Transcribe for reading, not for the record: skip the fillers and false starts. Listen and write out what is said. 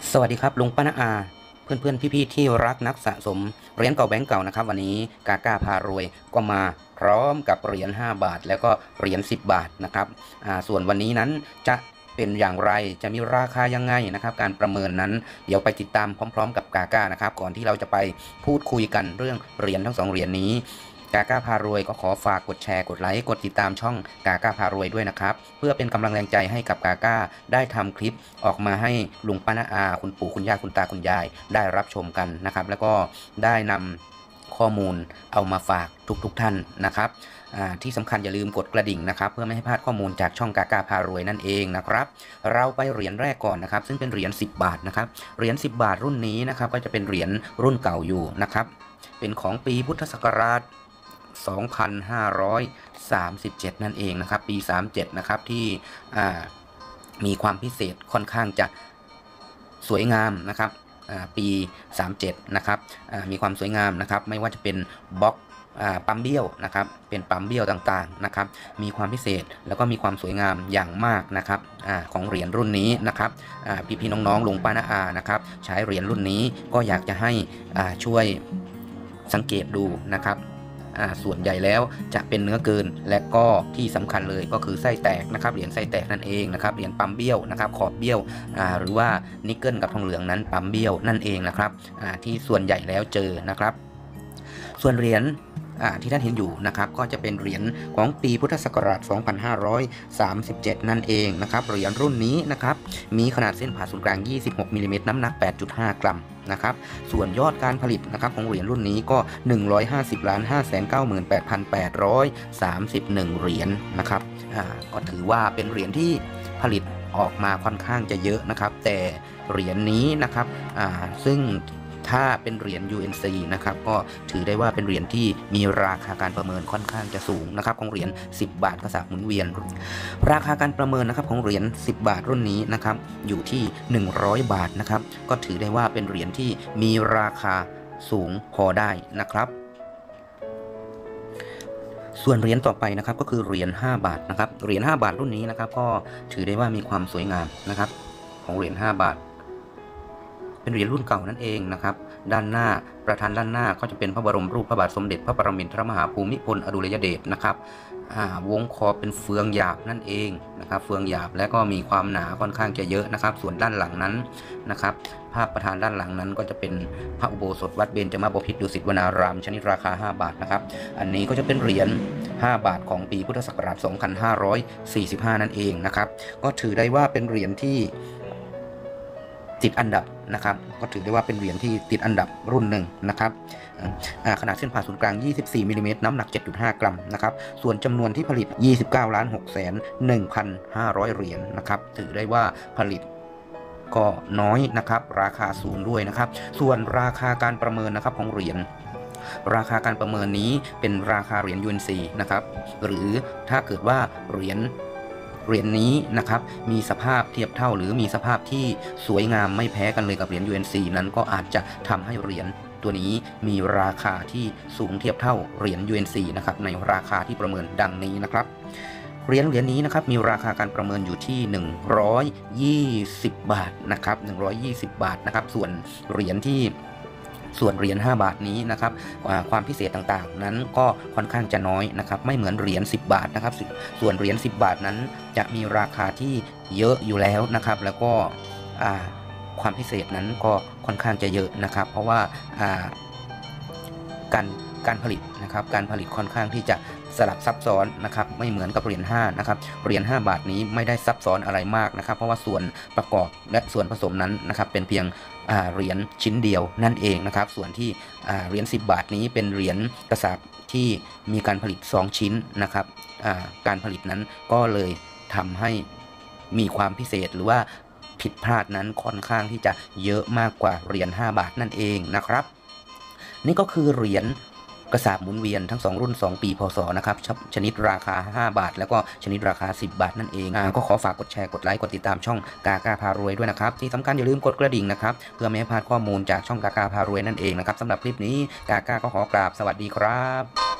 สวัสดีครับลุงป้าน้าอาเพื่อนๆพี่ๆที่รักนักสะสมเหรียญเก่าแบงก์เก่านะครับวันนี้กาก้าพารวยก็มาพร้อมกับเหรียญ5 บาทแล้วก็เหรียญ10 บาทนะครับส่วนวันนี้นั้นจะเป็นอย่างไรจะมีราคายังไงนะครับการประเมินนั้นเดี๋ยวไปติดตามพร้อมๆกับกาก้านะครับก่อนที่เราจะไปพูดคุยกันเรื่องเหรียญทั้ง2เหรียญนี้กาก้าพารวยก็ขอฝากกดแชร์กดไลค์กดติดตามช่องกาก้าพารวยด้วยนะครับเพื่อเป็นกำลังแรงใจให้กับกาก้าได้ทำคลิปออกมาให้ลุงป้าน้าอาคุณปู่คุณย่าคุณตาคุณยายได้รับชมกันนะครับแล้วก็ได้นำข้อมูลเอามาฝากทุกท่านนะครับที่สำคัญอย่าลืมกดกระดิ่งนะครับเพื่อไม่ให้พลาดข้อมูลจากช่องกาก้าพารวยนั่นเองนะครับเราไปเหรียญแรกก่อนนะครับซึ่งเป็นเหรียญ10 บาทนะครับเหรียญ10 บาทรุ่นนี้นะครับก็จะเป็นเหรียญรุ่นเก่าอยู่นะครับเป็นของปีพุทธศักราช2537นั่นเองนะครับปี37นะครับที่มีความพิเศษค่อนข้างจะสวยงามนะครับปี37นะครับมีความสวยงามนะครับไม่ว่าจะเป็นบล็อกปั๊มเบี้ยวนะครับเป็นปั๊มเบี้ยวต่างๆนะครับมีความพิเศษแล้วก็มีความสวยงามอย่างมากนะครับของเหรียญรุ่นนี้นะครับพี่ๆน้องๆลุงป้าน้าอานะครับใช้เหรียญรุ่นนี้ก็อยากจะให้ช่วยสังเกตดูนะครับส่วนใหญ่แล้วจะเป็นเนื้อเกินและก็ที่สำคัญเลยก็คือไส้แตกนะครับเหรียญไส้แตกนั่นเองนะครับเหรียญปั๊มเบี้ยวนะครับขอบเบี้ยวหรือว่านิกเกิลกับทองเหลืองนั้นปั๊มเบี้ยวนั่นเองนะครับที่ส่วนใหญ่แล้วเจอนะครับส่วนเหรียญที่ท่านเห็นอยู่นะครับก็จะเป็นเหรียญของปีพุทธศักราช2537นั่นเองนะครับเหรียญรุ่นนี้นะครับมีขนาดเส้นผ่าศูนย์กลาง26มิลลิเมตรน้ำหนัก 8.5 กรัมนะครับส่วนยอดการผลิตนะครับของเหรียญรุ่นนี้ก็150,599,831เหรียญนะครับก็ถือว่าเป็นเหรียญที่ผลิตออกมาค่อนข้างจะเยอะนะครับแต่เหรียญนี้นะครับซึ่งถ้าเป็นเหรียญ UNC นะครับก็ถือได้ว่าเป็นเหรียญที่มีราคาการประเมินค่อนข้างจะสูงนะครับของเหรียญ10 บาทกระสาบหมุนเวียนราคาการประเมินนะครับของเหรียญ10 บาทรุ่นนี้นะครับอยู่ที่100 บาทนะครับก็ถือได้ว่าเป็นเหรียญที่มีราคาสูงพอได้นะครับส่วนเหรียญต่อไปนะครับก็คือเหรียญ5 บาทนะครับเหรียญ5 บาทรุ่นนี้นะครับก็ถือได้ว่ามีความสวยงามนะครับของเหรียญ5 บาทเป็นเหรียญรุ่นเก่านั่นเองนะครับด้านหน้าประธานด้านหน้าก็จะเป็นพระบรมรูปพระบาทสมเด็จพระปรมินทรมหาภูมิพลอดุลยเดชนะครับวงคอเป็นเฟืองหยาบนั่นเองนะครับเฟืองหยาบและก็มีความหนาค่อนข้างจะเยอะนะครับส่วนด้านหลังนั้นนะครับภาพประธานด้านหลังนั้นก็จะเป็นพระอุโบสถวัดเบญจมาบพิตรดุสิตวนารามชนิดราคา5 บาทนะครับอันนี้ก็จะเป็นเหรียญ5 บาทของปีพุทธศักราช2545นั่นเองนะครับก็ถือได้ว่าเป็นเหรียญที่ติดอันดับนะครับก็ถือได้ว่าเป็นเหรียญที่ติดอันดับรุ่นหนึ่งนะครับขนาดเส้นผ่าศูนย์กลาง24มิลลิเมตรน้ำหนัก 7.5 กรัมนะครับส่วนจำนวนที่ผลิต 29,601,500 เหรียญนะครับถือได้ว่าผลิตก็น้อยนะครับราคาสูงด้วยนะครับส่วนราคาการประเมินนะครับของเหรียญราคาการประเมินนี้เป็นราคาเหรียญ UNC นะครับหรือถ้าเกิดว่าเหรียญนี้นะครับมีสภาพเทียบเท่าหรือมีสภาพที่สวยงามไม่แพ้กันเลยกับเหรียญ UNC นั้นก็อาจจะทำให้เหรียญตัวนี้มีราคาที่สูงเทียบเท่าเหรียญ UNC นะครับในราคาที่ประเมินดังนี้นะครับเหรียญนี้นะครับมีราคาการประเมินอยู่ที่120 บาทนะครับ120 บาทนะครับส่วนเหรียญ5 บาทนี้นะครับความพิเศษต่างๆนั้นก็ค่อนข้างจะน้อยนะครับไม่เหมือนเหรียญ10 บาทนะครับส่วนเหรียญ10 บาทนั้นจะมีราคาที่เยอะอยู่แล้วนะครับแล้วก็ความพิเศษนั้นก็ค่อนข้างจะเยอะนะครับเพราะว่าการผลิตนะครับการผลิตค่อนข้างที่จะสลับซับซ้อนนะครับไม่เหมือนกับเหรียญ5นะครับเหรียญ5 บาทนี้ไม่ได้ซับซ้อนอะไรมากนะครับเพราะว่าส่วนประกอบและส่วนผสมนั้นนะครับเป็นเพียงเหรียญชิ้นเดียวนั่นเองนะครับส่วนที่เหรียญ10 บาทนี้เป็นเหรียญกระสาบที่มีการผลิต2 ชิ้นนะครับการผลิตนั้นก็เลยทำให้มีความพิเศษหรือว่าผิดพลาดนั้นค่อนข้างที่จะเยอะมากกว่าเหรียญ5 บาทนั่นเองนะครับนี่ก็คือเหรียญกระสาบหมุนเวียนทั้ง2รุ่น2 ปีพศนะครับชนิดราคา5 บาทแล้วก็ชนิดราคา10 บาทนั่นเองก็ขอฝากกดแชร์กดไลค์กดติดตามช่องกากาพารวยด้วยนะครับที่สำคัญอย่าลืมกดกระดิ่งนะครับเพื่อไม่ให้พลาดข้อมูลจากช่องกากาพารวยนั่นเองนะครับสำหรับคลิปนี้กากาก็ขอกราบสวัสดีครับ